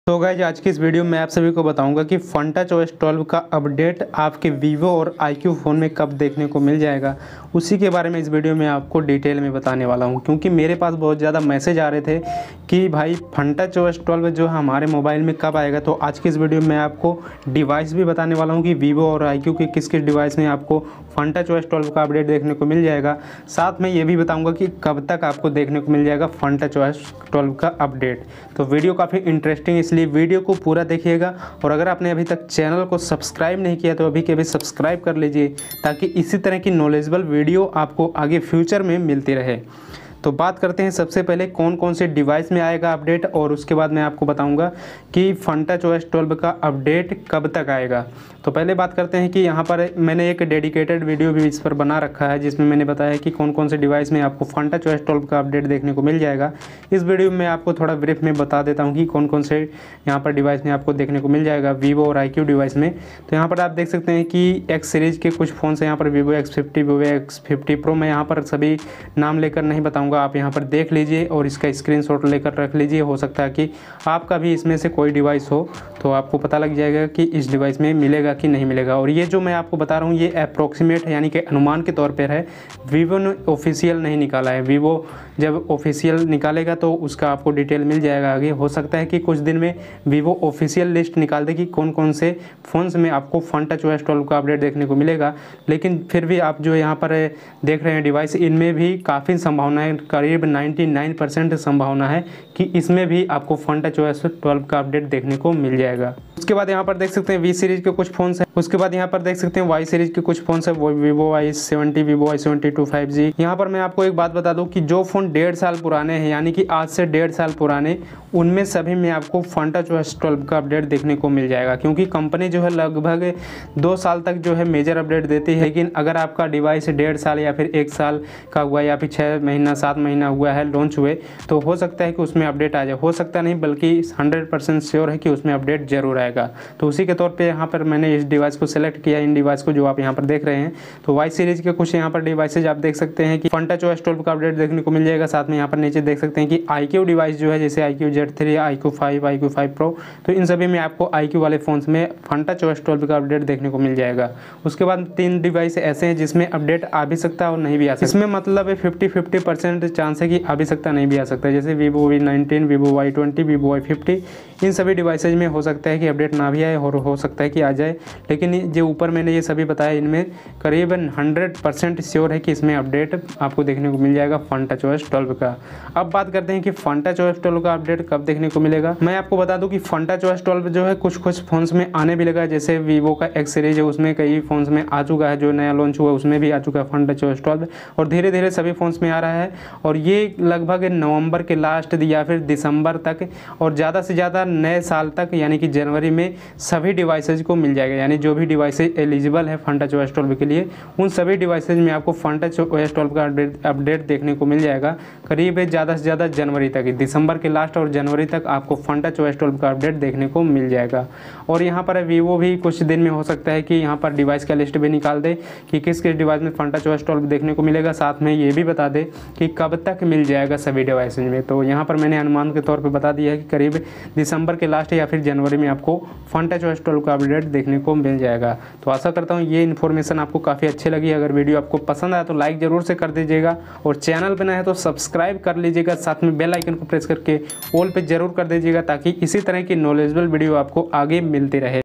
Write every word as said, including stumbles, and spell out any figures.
तो गाइज आज की इस वीडियो में आप सभी को बताऊंगा कि Funtouch O S twelve का अपडेट आपके वीवो और आईक्यू फ़ोन में कब देखने को मिल जाएगा, उसी के बारे में इस वीडियो में आपको डिटेल में बताने वाला हूं। क्योंकि मेरे पास बहुत ज़्यादा मैसेज आ रहे थे कि भाई Funtouch O S twelve जो हमारे मोबाइल में कब आएगा। तो आज की इस वीडियो में आपको डिवाइस भी बताने वाला हूँ कि वीवो और आईक्यू के किस किस डिवाइस में आपको Funtouch O S twelve का अपडेट देखने को मिल जाएगा। साथ में ये भी बताऊँगा कि कब तक आपको देखने को मिल जाएगा Funtouch O S twelve का अपडेट। तो वीडियो काफ़ी इंटरेस्टिंग, इसलिए वीडियो को पूरा देखिएगा। और अगर आपने अभी तक चैनल को सब्सक्राइब नहीं किया तो अभी के अभी सब्सक्राइब कर लीजिए, ताकि इसी तरह की नॉलेजेबल वीडियो आपको आगे फ्यूचर में मिलती रहे। तो बात करते हैं सबसे पहले कौन कौन से डिवाइस में आएगा अपडेट, और उसके बाद मैं आपको बताऊंगा कि Funtouch O S twelve का अपडेट कब तक आएगा। तो पहले बात करते हैं कि यहाँ पर मैंने एक डेडिकेटेड वीडियो भी इस पर बना रखा है, जिसमें मैंने बताया कि कौन कौन से डिवाइस में आपको Funtouch O S twelve का अपडेट देखने को मिल जाएगा। इस वीडियो में आपको थोड़ा ब्रीफ में बता देता हूँ कि कौन कौन से यहाँ पर डिवाइस में आपको देखने को मिल जाएगा वीवो और आईक्यू डिवाइस में। तो यहाँ पर आप देख सकते हैं कि एक्स सीरीज़ के कुछ फ़ोन से यहाँ पर Vivo X fifty, Vivo X fifty pro, मैं यहाँ पर सभी नाम लेकर नहीं बताऊँगा, आप यहाँ पर देख लीजिए और इसका स्क्रीनशॉट लेकर रख लीजिए। हो सकता है कि आपका भी इसमें से कोई डिवाइस हो तो आपको पता लग जाएगा कि इस डिवाइस में मिलेगा कि नहीं मिलेगा। और ये जो मैं आपको बता रहा हूँ ये अप्रोक्सीमेट है, यानी कि अनुमान के तौर पर है। वीवो ने ऑफिशियल नहीं निकाला है। वीवो जब ऑफिशियल निकालेगा तो उसका आपको डिटेल मिल जाएगा आगे। हो सकता है कि कुछ दिन में वीवो ऑफिशियल लिस्ट निकाल दे कि कौन कौन से फ़ोन्स में आपको Funtouch O S twelve का अपडेट देखने को मिलेगा। लेकिन फिर भी आप जो यहाँ पर देख रहे हैं डिवाइस, इनमें भी काफ़ी संभावना है, करीब निन्यानवे परसेंट संभावना है कि इसमें भी आपको Funtouch O S twelve का अपडेट देखने को मिल जाएगा। उसके बाद यहाँ पर देख सकते हैं वी सीरीज़ के कुछ फ़ोन्स हैं। उसके बाद यहाँ पर देख सकते हैं वाई सीरीज़ के कुछ फ़ोन्स हैं, वो Vivo Y seventy, Vivo Y seventy two five G. यहाँ पर मैं आपको एक बात बता दूँ कि जो फ़ोन डेढ़ साल पुराने हैं, यानी कि आज से डेढ़ साल पुराने, उनमें सभी में आपको Funtouch O S twelve का अपडेट देखने को मिल जाएगा। क्योंकि कंपनी जो है लगभग दो साल तक जो है मेजर अपडेट देती है। लेकिन अगर आपका डिवाइस डेढ़ साल या फिर एक साल का हुआ या फिर छः महीना सात महीना हुआ है लॉन्च हुए, तो हो सकता है कि उसमें अपडेट आ जाए। हो सकता नहीं बल्कि हंड्रेड परसेंट श्योर है कि उसमें अपडेट जरूर आएगा। तो उसी के तौर पे यहाँ पर मैंने इस डिवाइस को सेलेक्ट किया, इन डिवाइस को जो आप यहाँ पर देख रहे हैं। तो वाई सीरीज़ के कुछ यहाँ पर डिवाइसेज आप देख सकते हैं कि Funtouch O S twelve का अपडेट देखने को मिल जाएगा। साथ में यहाँ पर नीचे देख सकते हैं कि आईक्यू डिवाइस जो है, जैसे iQOO Z three, iQOO five, iQOO five pro, तो इन सभी में आपको आईक्यू वाले फ़ोन्स में Funtouch O S twelve का अपडेट देखने को मिल जाएगा। उसके बाद तीन डिवाइस ऐसे हैं जिसमें अपडेट आ भी सकता है और नहीं भी आ सकता। इसमें मतलब है फिफ्टी फिफ्टी परसेंट चांस है कि आ भी सकता नहीं भी आ सकता है। जैसे Vivo V nineteen, Vivo Y twenty, Vivo Y fifty, इन सभी डिवाइसेज में हो सकता है कि अपडेट ना भी आए और हो सकता है कि आ जाए। लेकिन जो ऊपर मैंने ये सभी बताया, इनमें करीबन हंड्रेड परसेंट श्योर है कि इसमें अपडेट आपको देखने को मिल जाएगा Funtouch O S twelve का। अब बात करते हैं कि Funtouch O S twelve का अपडेट कब देखने को मिलेगा। मैं आपको बता दूं कि Funtouch O S twelve जो है कुछ कुछ फोन्स में आने भी लगा। जैसे वीवो का एक्स सीरीज है, उसमें कई फोन्स में आ चुका है, जो नया लॉन्च हुआ उसमें भी आ चुका है Funtouch O S twelve, और धीरे धीरे सभी फोन्स में आ रहा है। और ये लगभग नवंबर के लास्ट या फिर दिसंबर तक और ज़्यादा से ज़्यादा नए साल तक, यानी कि जनवरी में सभी डिवाइसेज को मिल जाएगा। यानी जो भी डिवाइसेज एलिजिबल है Funtouch O S twelve के लिए, उन सभी डिवाइसेज में आपको Funtouch O S twelve का अपडेट देखने को मिल जाएगा। करीब ज़्यादा से ज़्यादा जनवरी तक, दिसंबर के लास्ट और जनवरी तक आपको Funtouch O S twelve का अपडेट देखने को मिल जाएगा। और यहाँ पर वीवो भी कुछ दिन में हो सकता है कि यहाँ पर डिवाइस का लिस्ट भी निकाल दे कि किस किस डिवाइस में Funtouch O S twelve देखने को मिलेगा। साथ में ये भी बता दे कि कब तक मिल जाएगा सभी डिवाइसेज में। तो यहाँ पर मैंने अनुमान के तौर पर बता दिया है कि करीब दिसंबर के लास्ट या फिर जनवरी में आपको Funtouch O S twelve का अपडेट देखने को मिल जाएगा। तो आशा करता हूँ ये इन्फॉर्मेशन आपको काफ़ी अच्छी लगी। अगर वीडियो आपको पसंद आया तो लाइक ज़रूर से कर दीजिएगा, और चैनल पर नया है तो सब्सक्राइब कर लीजिएगा। साथ में बेल आइकन को प्रेस करके ऑल पे जरूर कर दीजिएगा, ताकि इसी तरह की नॉलेजेबल वीडियो आपको आगे मिलती रहे।